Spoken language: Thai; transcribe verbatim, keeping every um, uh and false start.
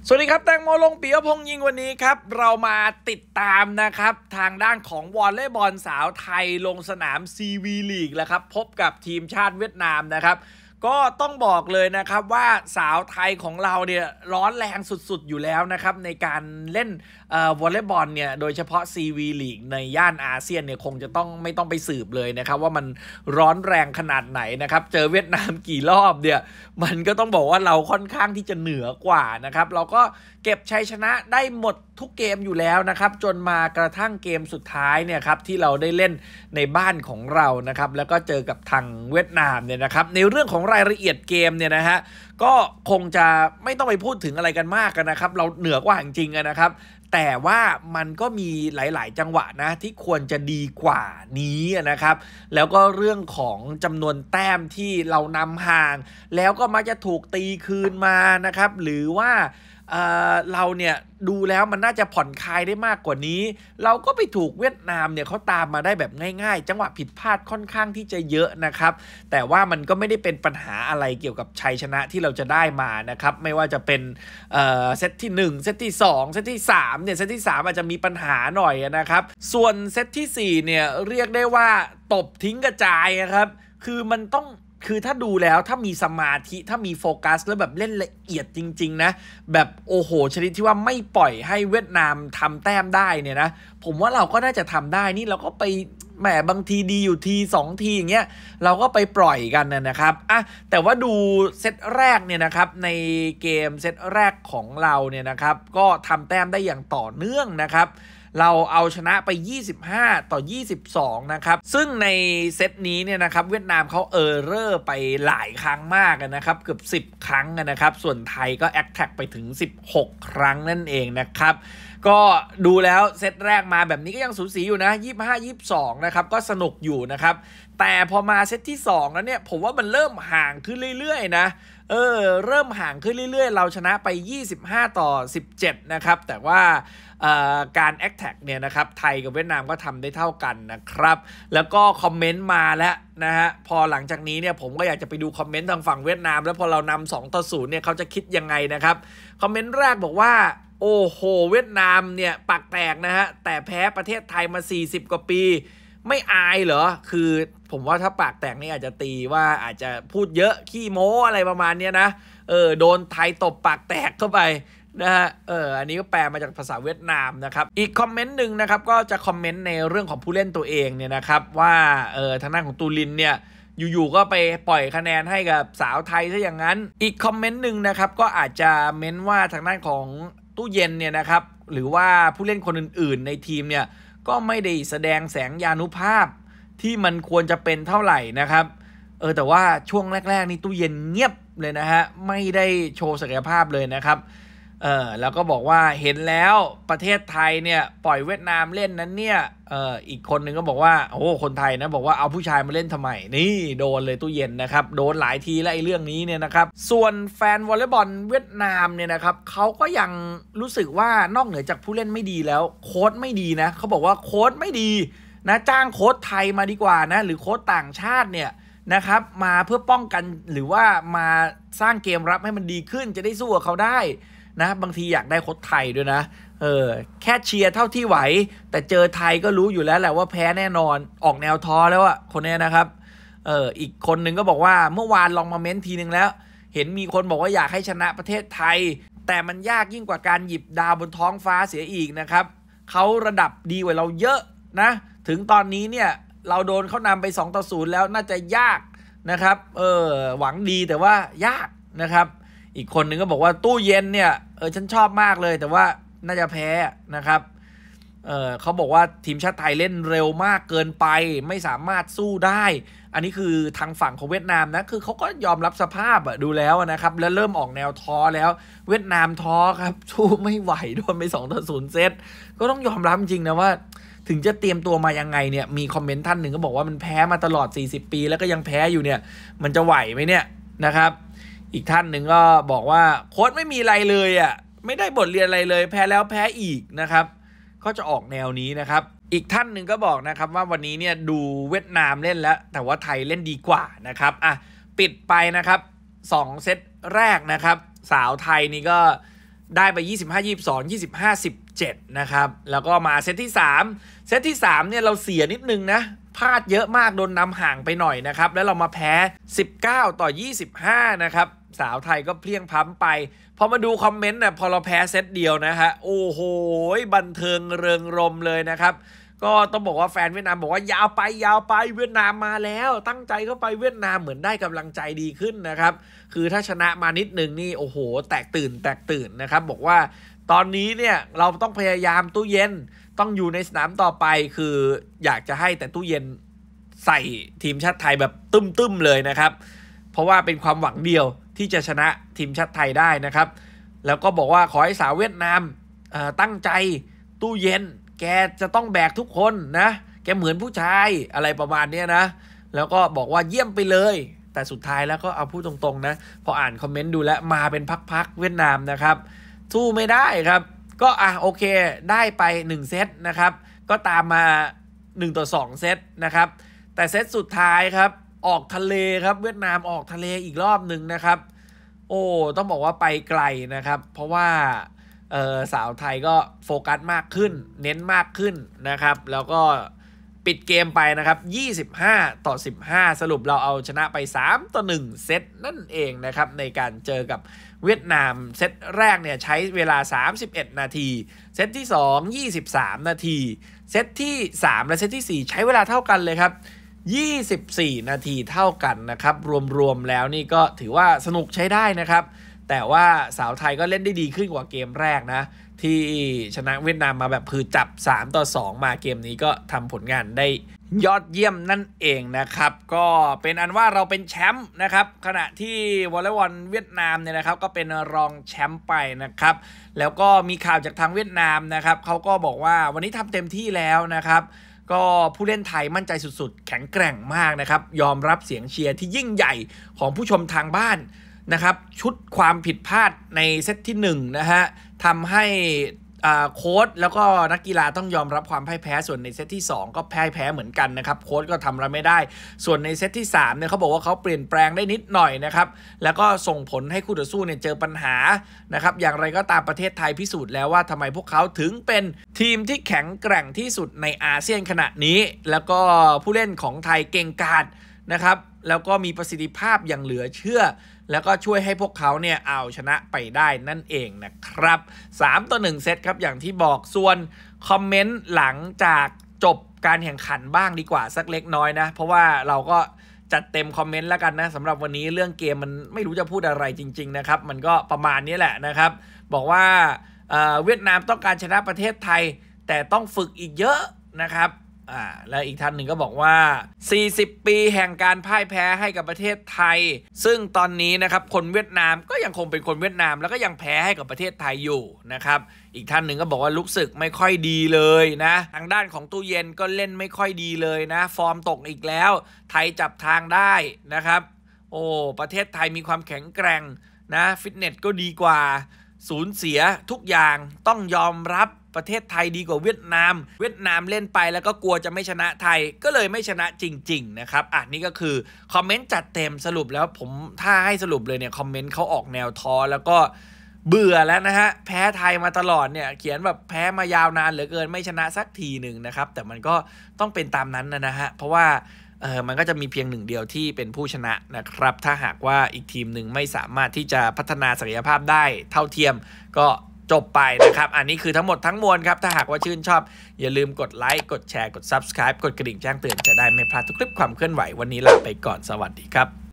สวัสดีครับแตงโมลงปิยพงษ์ยิงวันนี้ครับเรามาติดตามนะครับทางด้านของวอลเลย์บอลสาวไทยลงสนาม ซี วี League แล้วครับพบกับทีมชาติเวียดนามนะครับก็ต้องบอกเลยนะครับว่าสาวไทยของเราเนี่ยร้อนแรงสุดๆอยู่แล้วนะครับในการเล่นวอลเลย์บอลเนี่ยโดยเฉพาะ ซี วี League ในย่านอาเซียนเนี่ยคงจะต้องไม่ต้องไปสืบเลยนะครับว่ามันร้อนแรงขนาดไหนนะครับเจอเวียดนามกี่รอบเนี่ยมันก็ต้องบอกว่าเราค่อนข้างที่จะเหนือกว่านะครับเราก็เก็บชัยชนะได้หมดทุกเกมอยู่แล้วนะครับจนมากระทั่งเกมสุดท้ายเนี่ยครับที่เราได้เล่นในบ้านของเรานะครับแล้วก็เจอกับทางเวียดนามเนี่ยนะครับในเรื่องของรายละเอียดเกมเนี่ยนะฮะก็คงจะไม่ต้องไปพูดถึงอะไรกันมากกันนะครับเราเหนือกว่าจริงๆนะครับแต่ว่ามันก็มีหลายๆจังหวะนะที่ควรจะดีกว่านี้นะครับแล้วก็เรื่องของจำนวนแต้มที่เรานำห่างแล้วก็มักจะถูกตีคืนมานะครับหรือว่าเอ่อเราเนี่ยดูแล้วมันน่าจะผ่อนคลายได้มากกว่านี้เราก็ไปถูกเวียดนามเนี่ยเขาตามมาได้แบบง่ายๆจังหวะผิดพลาดค่อนข้างที่จะเยอะนะครับแต่ว่ามันก็ไม่ได้เป็นปัญหาอะไรเกี่ยวกับชัยชนะที่เราจะได้มานะครับไม่ว่าจะเป็นเอ่อเซตที่หนึ่งเซตที่สองเซตที่สามเนี่ยเซตที่สามอาจจะมีปัญหาหน่อยนะครับส่วนเซตที่สี่เนี่ยเรียกได้ว่าตบทิ้งกระจายนะครับคือมันต้องคือถ้าดูแล้วถ้ามีสมาธิถ้ามีโฟกัสแล้วแบบเล่นละเอียดจริงๆนะแบบโอ้โหชนิดที่ว่าไม่ปล่อยให้เวียดนามทำแต้มได้เนี่ยนะผมว่าเราก็น่าจะทำได้นี่เราก็ไปแหมบางทีดีอยู่ทีสองทีอย่างเงี้ยเราก็ไปปล่อยกันนะครับอ่ะแต่ว่าดูเซตแรกเนี่ยนะครับในเกมเซตแรกของเราเนี่ยนะครับก็ทำแต้มได้อย่างต่อเนื่องนะครับเราเอาชนะไปยี่สิบห้าต่อยี่สิบสองนะครับซึ่งในเซตนี้เนี่ยนะครับเวียดนามเขาเออเรอร์ไปหลายครั้งมากนะครับเกือบสิบครั้งนะครับส่วนไทยก็แอคแท็กไปถึงสิบหกครั้งนั่นเองนะครับก็ดูแล้วเซตแรกมาแบบนี้ก็ยังสูสีอยู่นะยี่สิบห้า ยี่สิบสองนะครับก็สนุกอยู่นะครับแต่พอมาเซตที่สองแล้วเนี่ยผมว่ามันเริ่มห่างขึ้นเรื่อยๆนะเออเริ่มห่างขึ้นเรื่อยๆเราชนะไปยี่สิบห้าต่อสิบเจ็ดนะครับแต่ว่าการแอคแท็กเนี่ยนะครับไทยกับเวียดนามก็ทำได้เท่ากันนะครับแล้วก็คอมเมนต์มาแล้วนะฮะพอหลังจากนี้เนี่ยผมก็อยากจะไปดูคอมเมนต์ทางฝั่งเวียดนามแล้วพอเรานำสองต่อศูนย์เนี่ยเขาจะคิดยังไงนะครับคอมเมนต์แรกบอกว่าโอ้โหเวียดนามเนี่ยปากแตกนะฮะแต่แพ้ประเทศไทยมาสี่สิบกว่าปีไม่อายเหรอคือผมว่าถ้าปากแตกนี่อาจจะตีว่าอาจจะพูดเยอะขี้โม้อะไรประมาณนี้นะเออโดนไทยตบปากแตกเข้าไปนะฮะเอออันนี้ก็แปลมาจากภาษาเวียดนามนะครับอีกคอมเมนต์หนึ่งนะครับก็จะคอมเมนต์ในเรื่องของผู้เล่นตัวเองเนี่ยนะครับว่าเออทางด้านของตูลินเนี่ยอยู่ๆก็ไปปล่อยคะแนนให้กับสาวไทยซะอย่างนั้นอีกคอมเมนต์หนึ่งนะครับก็อาจจะเม้นว่าทางด้านของตู้เย็นเนี่ยนะครับหรือว่าผู้เล่นคนอื่นๆในทีมเนี่ยก็ไม่ได้แสดงแสงยานุภาพที่มันควรจะเป็นเท่าไหร่นะครับเออแต่ว่าช่วงแรกๆนี่ตู้เย็นเงียบเลยนะฮะไม่ได้โชว์ศักยภาพเลยนะครับเออแล้วก็บอกว่าเห็นแล้วประเทศไทยเนี่ยปล่อยเวียดนามเล่นนั้นเนี่ยเอออีกคนนึงก็บอกว่าโอ้คนไทยนะบอกว่าเอาผู้ชายมาเล่นทำไมนี่โดนเลยตู้เย็นนะครับโดนหลายทีแล้วไอ้เรื่องนี้เนี่ยนะครับส่วนแฟนวอลเลย์บอลเวียดนามเนี่ยนะครับเขาก็ยังรู้สึกว่านอกเหนือจากผู้เล่นไม่ดีแล้วโค้ชไม่ดีนะเขาบอกว่าโค้ชไม่ดีนะจ้างโค้ชไทยมาดีกว่านะหรือโค้ชต่างชาติเนี่ยนะครับมาเพื่อป้องกันหรือว่ามาสร้างเกมรับให้มันดีขึ้นจะได้สู้กับเขาได้นะบางทีอยากได้โค้ชไทยด้วยนะเออแค่เชียร์เท่าที่ไหวแต่เจอไทยก็รู้อยู่แล้วแหละว่าแพ้แน่นอนออกแนวท้อแล้วอะคนนี้นะครับเอออีกคนนึงก็บอกว่าเมื่อวานลองมาเม้นทีนึงแล้วเห็นมีคนบอกว่าอยากให้ชนะประเทศไทยแต่มันยากยิ่งกว่าการหยิบดาวบนท้องฟ้าเสียอีกนะครับเขาระดับดีกว่าเราเยอะนะถึงตอนนี้เนี่ยเราโดนเขานำไปสองต่อศูนย์แล้วน่าจะยากนะครับเออหวังดีแต่ว่ายากนะครับอีกคนนึงก็บอกว่าตู้เย็นเนี่ยเออฉันชอบมากเลยแต่ว่าน่าจะแพ้นะครับเออเขาบอกว่าทีมชาติไทยเล่นเร็วมากเกินไปไม่สามารถสู้ได้อันนี้คือทางฝั่งของเวียดนามนะคือเขาก็ยอมรับสภาพอะดูแล้วนะครับแล้วเริ่มออกแนวท้อแล้วเวียดนามท้อครับสู้ไม่ไหวโดนไปสองต่อศูนย์เซตก็ต้องยอมรับจริงนะว่าถึงจะเตรียมตัวมายังไงเนี่ยมีคอมเมนต์ท่านหนึ่งก็บอกว่ามันแพ้มาตลอดสี่สิบปีแล้วก็ยังแพ้อยู่เนี่ยมันจะไหวไหมเนี่ยนะครับอีกท่านหนึ่งก็บอกว่าโค้ชไม่มีอะไรเลยอ่ะไม่ได้บทเรียนอะไรเลยแพ้แล้วแพ้อีกนะครับก็จะออกแนวนี้นะครับอีกท่านหนึ่งก็บอกนะครับว่าวันนี้เนี่ยดูเวียดนามเล่นแล้วแต่ว่าไทยเล่นดีกว่านะครับอ่ะปิดไปนะครับสองเซตแรกนะครับสาวไทยนี่ก็ได้ไปยี่สิบห้า ยี่สิบสอง ยี่สิบห้า สิบเจ็ดนะครับแล้วก็มาเซตที่สามเซตที่สามเนี่ยเราเสียนิดนึงนะพลาดเยอะมากโดนนำห่างไปหน่อยนะครับแล้วเรามาแพ้สิบเก้าต่อยี่สิบห้านะครับสาวไทยก็เพลียงพล้ำไปพอมาดูคอมเมนต์เนี่ยพอเราแพ้เซตเดียวนะฮะโอ้โหบันเทิงเริงรมเลยนะครับก็ต้องบอกว่าแฟนเวียดนามบอกว่ายาวไปยาวไปเวียดนามมาแล้วตั้งใจเข้าไปเวียดนามเหมือนได้กำลังใจดีขึ้นนะครับคือถ้าชนะมานิดนึงนี่โอ้โหแตกตื่นแตกตื่นนะครับบอกว่าตอนนี้เนี่ยเราต้องพยายามตู้เย็นต้องอยู่ในสนามต่อไปคืออยากจะให้แต่ตู้เย็นใส่ทีมชาติไทยแบบตึ้มๆเลยนะครับเพราะว่าเป็นความหวังเดียวที่จะชนะทีมชาติไทยได้นะครับแล้วก็บอกว่าขอให้สาวเวียดนามตั้งใจตู้เย็นแกจะต้องแบกทุกคนนะแกเหมือนผู้ชายอะไรประมาณนี้นะแล้วก็บอกว่าเยี่ยมไปเลยแต่สุดท้ายแล้วก็เอาพูดตรงๆนะพออ่านคอมเมนต์ดูแล้วมาเป็นพักๆเวียดนามนะครับสู้ไม่ได้ครับก็อ่ะโอเคได้ไปหนึ่งเซตนะครับก็ตามมาหนึ่งต่อสองเซตนะครับแต่เซตสุดท้ายครับออกทะเลครับเวียดนามออกทะเลอีกรอบหนึ่งนะครับโอ้ต้องบอกว่าไปไกลนะครับเพราะว่าเออสาวไทยก็โฟกัสมากขึ้นเน้นมากขึ้นนะครับแล้วก็ปิดเกมไปนะครับยี่สิบห้าต่อสิบห้าสรุปเราเอาชนะไปสามต่อหนึ่งเซตนั่นเองนะครับในการเจอกับเวียดนามเซตแรกเนี่ยใช้เวลาสามสิบเอ็ดนาทีเซตที่สอง ยี่สิบสามนาทีเซตที่สามและเซตที่สี่ใช้เวลาเท่ากันเลยครับยี่สิบสี่นาทีเท่ากันนะครับรวมๆแล้วนี่ก็ถือว่าสนุกใช้ได้นะครับแต่ว่าสาวไทยก็เล่นได้ดีขึ้นกว่าเกมแรกนะที่ชนะเวียดนามมาแบบคือจับสามต่อสองมาเกมนี้ก็ทำผลงานได้ยอดเยี่ยมนั่นเองนะครับก็เป็นอันว่าเราเป็นแชมป์นะครับขณะที่วอลเลย์บอลเวียดนามเนี่ยนะครับก็เป็นรองแชมป์ไปนะครับแล้วก็มีข่าวจากทางเวียดนามนะครับเขาก็บอกว่าวันนี้ทำเต็มที่แล้วนะครับก็ผู้เล่นไทยมั่นใจสุดๆแข็งแกร่งมากนะครับยอมรับเสียงเชียร์ที่ยิ่งใหญ่ของผู้ชมทางบ้านนะครับชุดความผิดพลาดในเซตที่หนึ่งนะฮะทำให้โค้ชแล้วก็นักกีฬาต้องยอมรับความพ่ายแพ้ส่วนในเซตที่สองก็แพ้แพ้เหมือนกันนะครับโค้ชก็ทำอะไรไม่ได้ส่วนในเซตที่สามเนี่ยเขาบอกว่าเขาเปลี่ยนแปลงได้นิดหน่อยนะครับแล้วก็ส่งผลให้คู่ต่อสู้เนี่ยเจอปัญหานะครับอย่างไรก็ตามประเทศไทยพิสูจน์แล้วว่าทำไมพวกเขาถึงเป็นทีมที่แข็งแกร่งที่สุดในอาเซียนขณะนี้แล้วก็ผู้เล่นของไทยเก่งกาจนะครับแล้วก็มีประสิทธิภาพอย่างเหลือเชื่อแล้วก็ช่วยให้พวกเขาเนี่ยเอาชนะไปได้นั่นเองนะครับสามต่อหนึ่งเซตครับอย่างที่บอกส่วนคอมเมนต์หลังจากจบการแข่งขันบ้างดีกว่าสักเล็กน้อยนะเพราะว่าเราก็จัดเต็มคอมเมนต์แล้วกันนะสำหรับวันนี้เรื่องเกมมันไม่รู้จะพูดอะไรจริงๆนะครับมันก็ประมาณนี้แหละนะครับบอกว่าเอ่อเวียดนามต้องการชนะประเทศไทยแต่ต้องฝึกอีกเยอะนะครับอ่าและอีกท่านหนึ่งก็บอกว่าสี่สิบปีแห่งการพ่ายแพ้ให้กับประเทศไทยซึ่งตอนนี้นะครับคนเวียดนามก็ยังคงเป็นคนเวียดนามแล้วก็ยังแพ้ให้กับประเทศไทยอยู่นะครับอีกท่านหนึ่งก็บอกว่ารู้สึกไม่ค่อยดีเลยนะทางด้านของตู้เย็นก็เล่นไม่ค่อยดีเลยนะฟอร์มตกอีกแล้วไทยจับทางได้นะครับโอ้ประเทศไทยมีความแข็งแกร่งนะฟิตเนสก็ดีกว่าสูญเสียทุกอย่างต้องยอมรับประเทศไทยดีกว่าเวียดนามเวียดนามเล่นไปแล้วก็กลัวจะไม่ชนะไทยก็เลยไม่ชนะจริงๆนะครับอ่ะนี่ก็คือคอมเมนต์จัดเต็มสรุปแล้วผมถ้าให้สรุปเลยเนี่ยคอมเมนต์เขาออกแนวท้อแล้วก็เบื่อแล้วนะฮะแพ้ไทยมาตลอดเนี่ยเขียนแบบแพ้มายาวนานเหลือเกินไม่ชนะสักทีหนึ่งนะครับแต่มันก็ต้องเป็นตามนั้นนะฮะเพราะว่าเออมันก็จะมีเพียงหนึ่งเดียวที่เป็นผู้ชนะนะครับถ้าหากว่าอีกทีมหนึ่งไม่สามารถที่จะพัฒนาศักยภาพได้เท่าเทียมก็จบไปนะครับอันนี้คือทั้งหมดทั้งมวลครับถ้าหากว่าชื่นชอบอย่าลืมกดไลค์กดแชร์กด ซับสไครบ์ กดกระดิ่งแจ้งเตือนจะได้ไม่พลาดทุกคลิปความเคลื่อนไหววันนี้ลาไปก่อนสวัสดีครับ